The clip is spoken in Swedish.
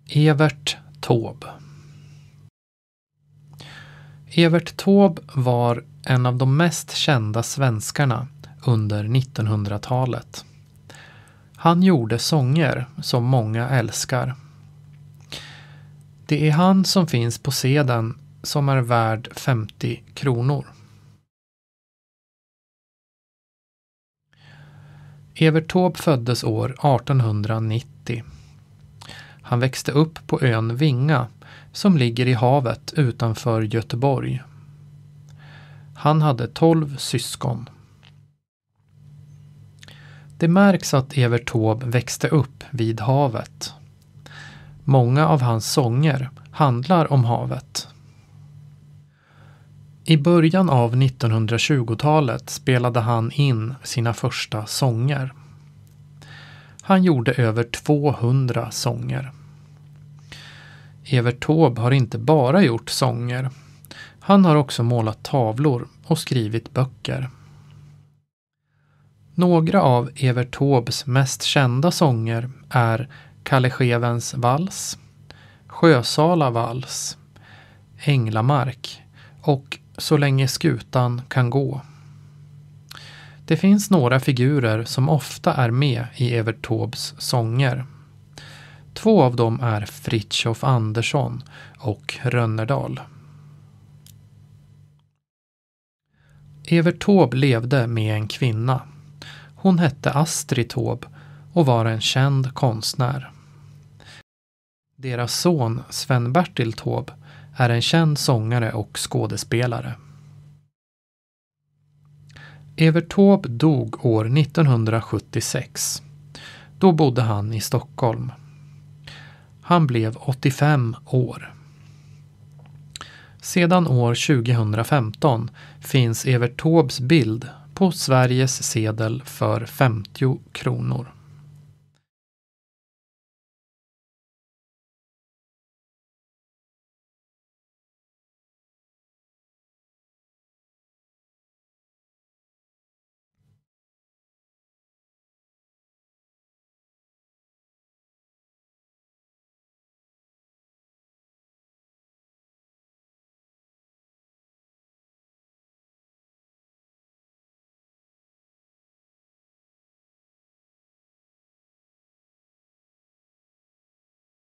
Evert Taube. Evert Taube var en av de mest kända svenskarna under 1900-talet. Han gjorde sånger som många älskar. Det är han som finns på sedeln som är värd 50 kronor. Evert Taube föddes år 1890. Han växte upp på ön Vinga som ligger i havet utanför Göteborg. Han hade 12 syskon. Det märks att Evert Taube växte upp vid havet. Många av hans sånger handlar om havet. I början av 1920-talet spelade han in sina första sånger. Han gjorde över 200 sånger. Evert Taube har inte bara gjort sånger. Han har också målat tavlor och skrivit böcker. Några av Evert Taubes mest kända sånger är Kalle Schewens vals, Sjösala vals, Änglamark och Så länge skutan kan gå. Det finns några figurer som ofta är med i Evert Taubes sånger. 2 av dem är Fritiof Andersson och Rönnerdal. Evert Taube levde med en kvinna. Hon hette Astrid Taube och var en känd konstnär. Deras son Sven-Bertil Taube är en känd sångare och skådespelare. Evert Taube dog år 1976. Då bodde han i Stockholm. Han blev 85 år. Sedan år 2015 finns Evert Taubes bild på Sveriges sedel för 50 kronor.